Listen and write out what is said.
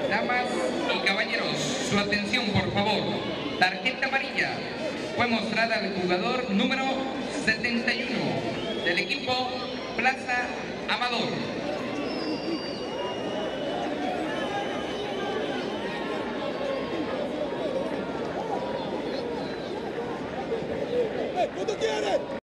Damas y caballeros, su atención por favor. Tarjeta amarilla fue mostrada al jugador número 71 del equipo Plaza Amador.